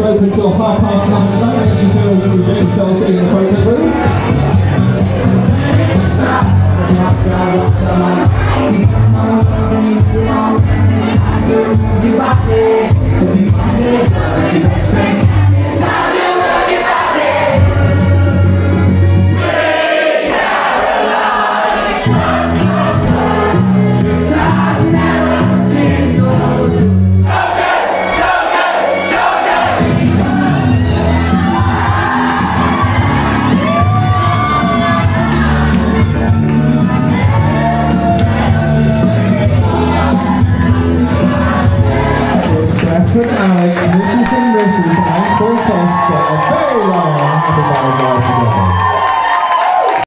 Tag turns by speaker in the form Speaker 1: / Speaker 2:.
Speaker 1: open till 9:30 tonight. Make sure you get yourselves in the photo booth. Alex, Mrs. and Mrs. and Paul Foster, a very long happy marriage life together.